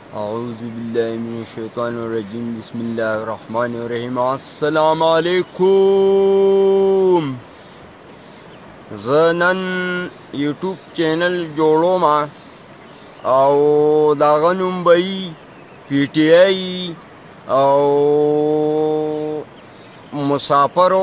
اعوذ بالله من الشیطان الرجیم بسم الله الرحمن الرحیم السلام علیکم زه نن یوټیوب چینل جوړوم او د هغه نوم به وي پی ټي آی او مسافرو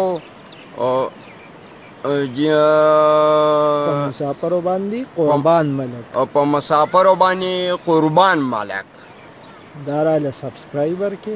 مسافرو باندې قربان ملک او په مسافرو باندې قربان ملک دا راله سبسکرایبر کې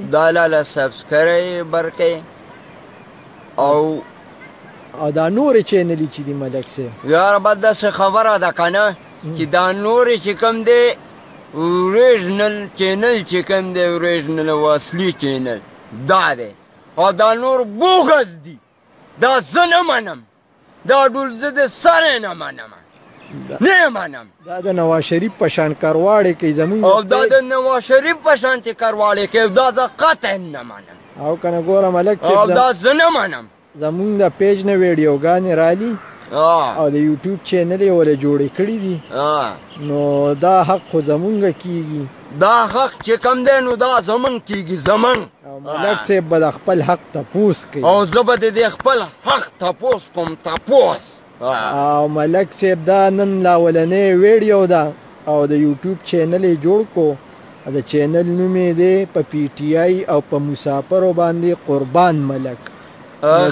او دا نورې چینلې چې دي ملک صاحب یاره بس داسې خبره ده که نه چې دا نورې چې کوم دی اوریجنل چینل چې کوم دی اوریجنل او اصلي چینل دا دی او دا نور بوغز دي دا زه نه منم دا ډول زه د سره نه منم نه منم دا د نواز شریف په شان کرواړې کوي زمونږ او دا د نواز شریف په شانتې کرواړې کوي دا زه قطعا نه منم او که نه ګوره ملک او دا زه نه منم زمونږ د پیج نه ویډیوګانې رالي او د یوټیوب چینل یې ولې جوړې کړي دي نو دا حق خو زمونږ کېږي دا حق چې کم دی نو دا زمونږ کېږي زمونږ او ملک صاحب به د خپل حق تپوس کوي او زه به د دې خپل حق تپوس کوم تپوس او ملک صاحب دا نن لا اولنۍ ویډیو ده او د یوټیوب چینل یې جوړ کو د چینل نوم یې دی په پی ټي آی او په مسافرو باندې قربان ملک او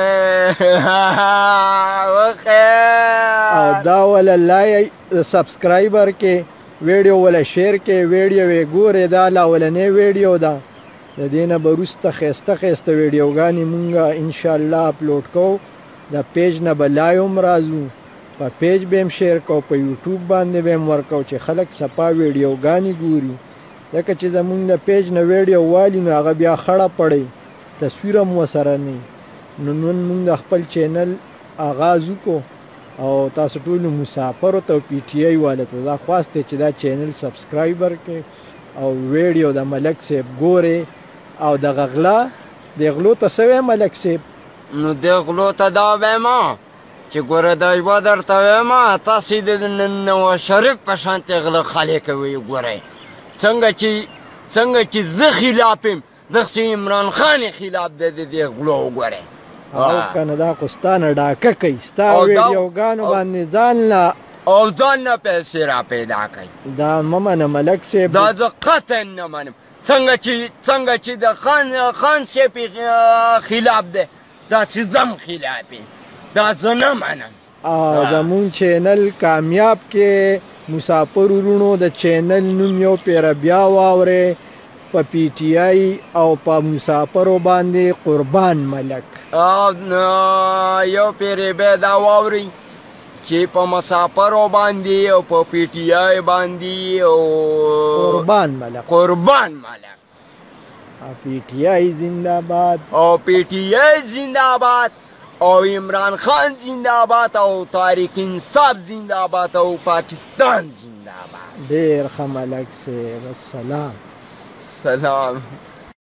دا ولا لای سبسکرایبر کې ویډیو ولا شیر کې ویډیو یې ګورې دا لا اولنۍ ویډیو ده د دې نه به وروسته ښایسته ښایسته ویډیوګانې مونږ انشاءالله اپلوډ کوو د پیج نه به لایو هم راځو په پیج به هم شیر کوو په یوټیوب باندې به هم ورکوو چې خلک صفا ویډیوګانې ګوري ځکه چې زمونږ د پیج نه ویډیو والي نو هغه بیا خړه پړی تصویر هم ورسره نه نو نن مونږ د خپل چینل آغاز وکړو او تاسو ټولو مسافرو ته پی ټي آی والو ته دا خواست دی چې دا چینل سبسکرایبر کړئ او ویډیو د ملک صاحب ګورئ او دغه غلا د غلو ته څه وایي ملک صاحب نو د غلو ته دا وایم چې ګوره دا یوه درته وایم تاسې د نواز شریف په شانتې غله خالې کوئ ګورئ څنګه چې زه خلاف یم دغسې عمران خان خلاف دی د دې غلو وګورئ او که نه دا خو ستا نه ډاکه کوي ستا ویډیوګانو باندې ځان نه او ځان نه پیسې را پیدا کوي دا مه منه ملک صاحب دا زه قطعا نه منم څنګه چې د خان صاحب خلاف دی داسې زم خلاف یم دا زه نه منم او زمونږ چینل کامیاب کې مسافر ورونو د چینل نوم یو پیره بیا واورئ په پی ټي آی او په مسافرو باندې قربان ملک یو پیرې بیا دا واورئ چې په مسافرو باندې او په پی ټي آی باندې او قربان ملک او پی ټي آی زنده باد او پی ټي آی زنده باد او عمران خان زنده باد او تحریک انصاف زنده باد او پاکستان زنده باد ډېر ښه ملک صاحب السلام